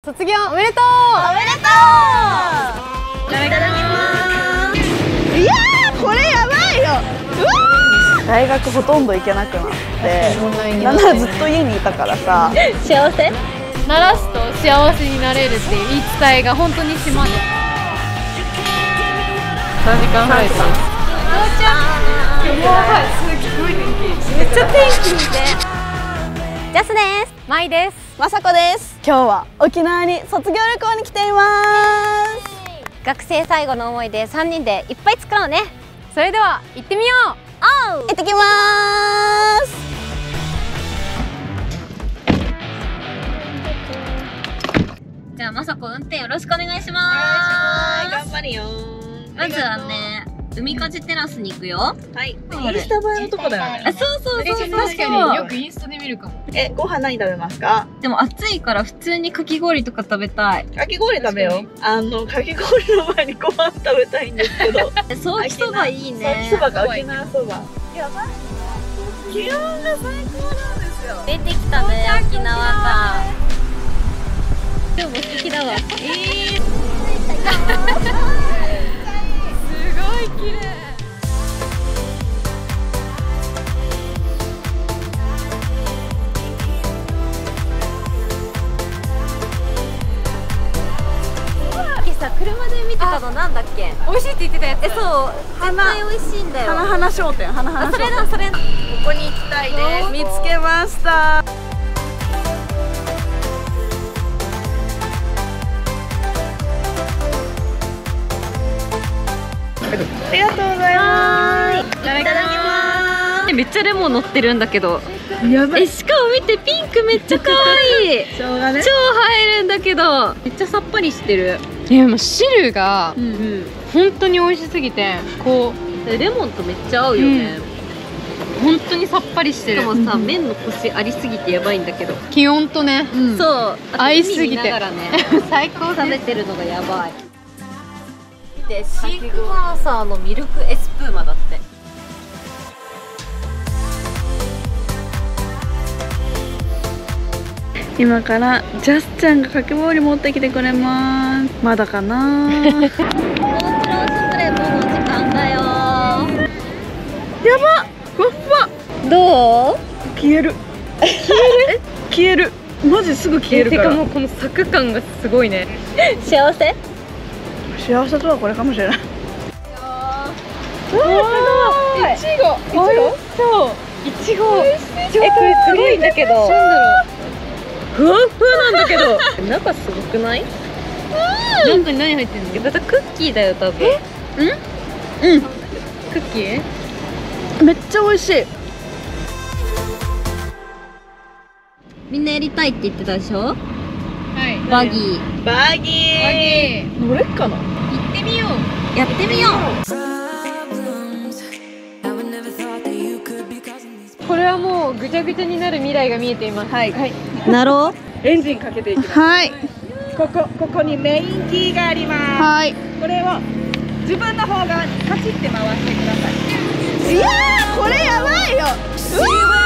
卒業おめでとう。 おめでとう。いただきます。いやー、これやばいよ。うわー、大学ほとんど行けなくなって、なんならずっと家にいたからさ。幸せ？ 鳴らすと幸せになれるっていう言い伝えが本当に島で。3時間半です。到着。すごい天気。めっちゃ天気いいね。 ジャスです。 マイです。 まさこです。今日は沖縄に卒業旅行に来ています。 学生最後の思い出3人でいっぱい作ろうね。 それでは行ってみよう。 おう。 行ってきます。 じゃあまさこ運転よろしくお願いします。 頑張るよ。 まずはね、海かじテラスに行くよ。 はい。インスタ映えのとこだよね。 あ、そうそうそうそう。 確かによくインスタで見るかも。 ご飯何食べますか？ でも暑いから普通にかき氷とか食べたい。 かき氷食べよう。かき氷の前にご飯食べたいんですけど。 ソーキそばいいね。 ソーキそばか沖縄そば。やばい。気温が最高なんですよ。 出てきたね、沖縄か。今日も素敵だわ。 すごい綺麗。 さ、車で見てたのなんだっけ？ 美味しいって言ってたやつ。 そう、絶対美味しいんだよ。 花商店、花商店。 それだ、それ。ここに行きたいです。見つけました。ありがとうございます。 いただきます。めっちゃレモン乗ってるんだけど。 やばい。 しかも見て、ピンクめっちゃ可愛い。 しょうがね。 超映えるんだけど、めっちゃさっぱりしてる。 いや、もう汁が本当に美味しすぎて、こうレモンとめっちゃ合うよね。 本当にさっぱりしてる。 しかもさ、麺のコシありすぎてやばいんだけど。 気温とね、 そう、 合いすぎて最高。食べてるのがやばい。見て、シークワーサーのミルクエスプーマだって。 今からジャスちゃんがかき氷持ってきてくれます。まだかな。 モンブランスプレートの時間だよ。 やばっ、ふわふわ。 どう？ 消える。消える。マジすぐ消えるから。 てかもうこのサク感がすごいね。 幸せ？ 幸せとはこれかもしれない。 すごい。いちご。おいしそう。いちご。これすごいんだけど。 ふわふわなんだけど。中すごくない？ 中に何入ってんの？ またクッキーだよ多分。 クッキー？ めっちゃ美味しい。 みんなやりたいって言ってたでしょ？ はい。 バギー。 バギー。乗れっかな？ 行ってみよう。 やってみよう。 これはもうぐちゃぐちゃになる未来が見えています。 はい。 なろう。 エンジンかけていきます。はい。ここにメインキーがあります。はい。これを自分の方がカチって回してください。いやー、これやばいよ。うわ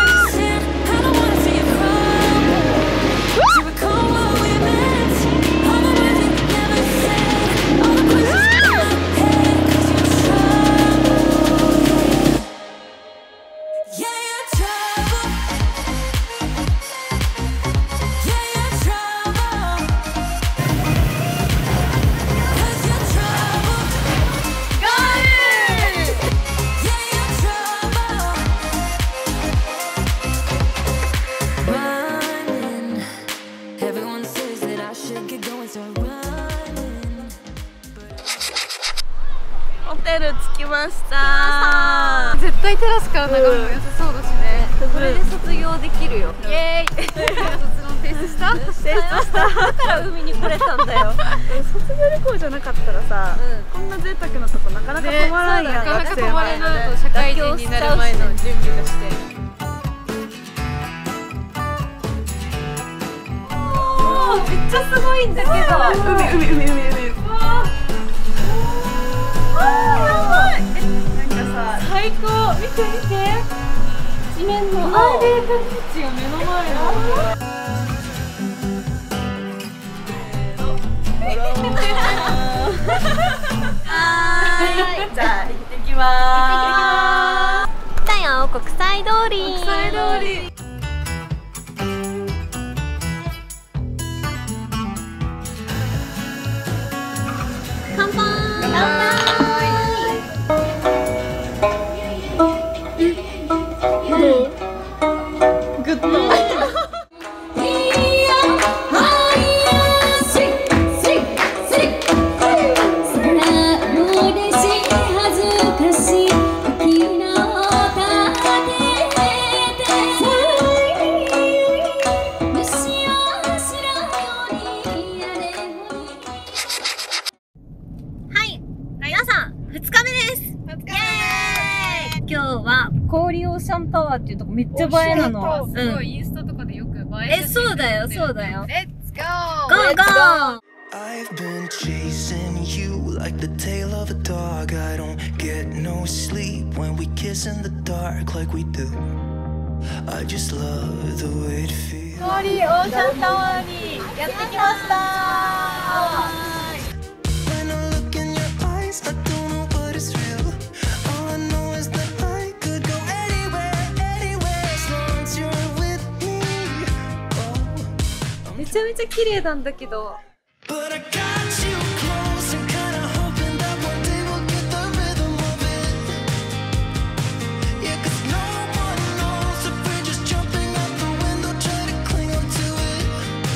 ホテル着きました。 絶対テラスから眺めも良さそうだしね。 これで卒業できるよ。 イエーイ。卒論提出した？ だから海に来れたんだよ。 卒業旅行じゃなかったらさ、こんな贅沢なとこなかなか泊まらんやん。 なかなか泊まれないと社会人になる前の準備として。 めっちゃすごいんだけど。 海。 最高。見て。一面のアーレータビーチが目の前の。 じゃあ行ってきまーす。 来たよ、国際通り。 国際通り。 乾杯。 グッド。 今日は氷オーシャンタワーっていうとこめっちゃ映えなの。 すごいインスタとかでよく映え。 そうだよ、そうだよ。 レッツゴー。 ゴーゴー。 I've been chasing you like the tail of a dog. I don't get no sleep when we kiss in the dark like we do. I just love the way it feels. 氷オーシャンタワーにやってきました。 When I look in your eyes, I don't know what is real. All I know is that I could go anywhere, anywhere as long as you're with me. Oh. めちゃめちゃ綺麗なんだけど。 But I got you close and kinda hoping that one day we'll get the rhythm of it. Yeah, 'cause no one knows if we're just jumping out the window, trying to cling on to it.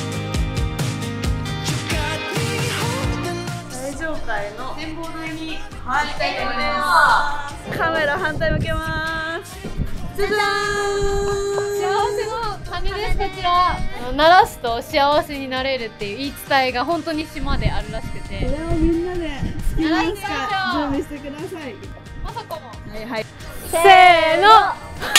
You got me holding on. 最上階の展望台に入りたいと思います。カメラ反対向けます。じゃじゃーん。 幸せの鐘です。こちら鳴らすと幸せになれるっていう言い伝えが本当に島であるらしくて、 これをみんなで好きな鳴らしましょう。 準備してください。 まさかもはいはい。 せーの。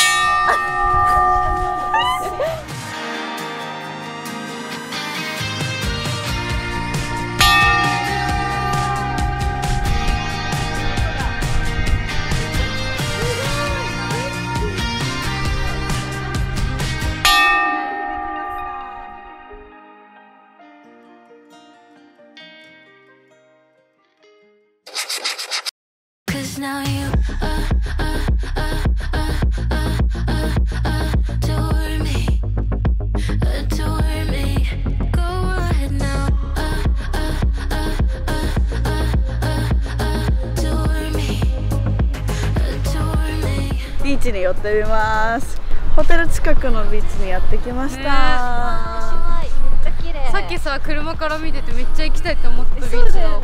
'Cause now you adore me, adore me. Go ahead now, adore me, adore me. ビーチに寄ってみます。ホテル近くのビーチにやってきました。 めっちゃ綺麗。 さっきさ車から見ててめっちゃ行きたいって思ったビーチだ。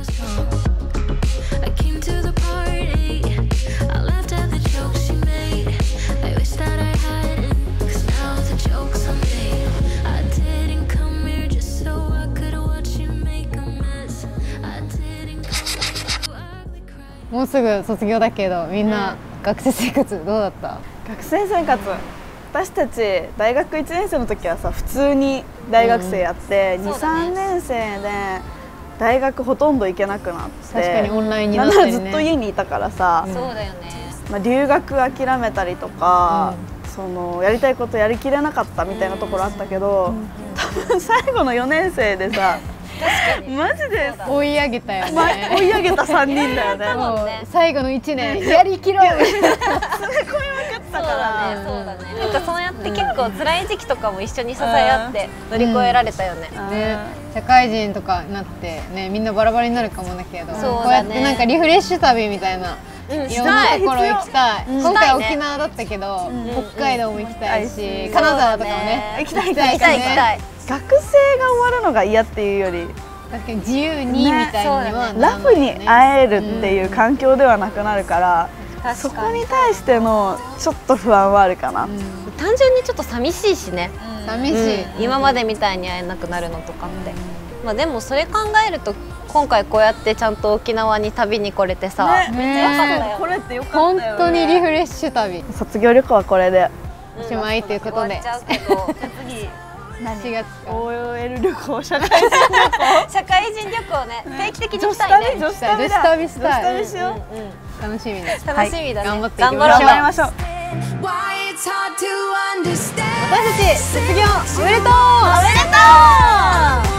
I came to the party. I laughed at the jokes she made. I wish that I hadn't, 'cause now the joke's on me. I didn't come here just so I could watch you make a mess. I didn't come ugly cry. もうすぐ卒業だけどみんな学生生活どうだった？ 学生生活。私たち大学1年生の時はさ普通に大学生やって、2、3年生で大学ほとんど行けなくなって、 確かにオンラインにななんならったりね。 ずっと家にいたからさ、 そうだよね。 まあ、留学諦めたりとか、そのやりたいことやりきれなかったみたいなところあったけど、多分最後の4年生でさマジで追い上げたよ追ね。 い上げた3人だよね。 もう最後の1年やりきろう。 だからそうだね。なんかそうやって結構辛い時期とかも一緒に支え合って乗り越えられたよね。 ね、社会人とかになってね、みんなバラバラになるかもだけど、 そうだねこうやってなんかリフレッシュ旅みたいな。いろんなところ行きたい。今回沖縄だったけど、北海道も行きたいし、金沢とかもね、 行きたい行きたいしね。 学生が終わるのが嫌っていうより確かに自由にみたいにはラフに会えるっていう環境ではなくなるから、そこに対してのちょっと不安はあるかな。 単純にちょっと寂しいしね。 寂しい。 今までみたいに会えなくなるのとかって。まあでもそれ考えると今回こうやってちゃんと沖縄に旅に来れてさ、 ねよかったよ。 これってよか本ったよね。 当にリフレッシュ旅。 卒業旅行はこれで。 おしまいということで。 終わっちゃうけど。 次 4月か。 OL 旅行、社会人旅行。 社会人旅行ね、定期的にしたいね。 女子旅だ。 女子旅したい。 女子旅しよう。 楽しみです。 楽しみだね。 頑張っていきましょう。 頑張りましょう。 Why it's hard to understand. 私たち卒業おめでとう。 おめでとう。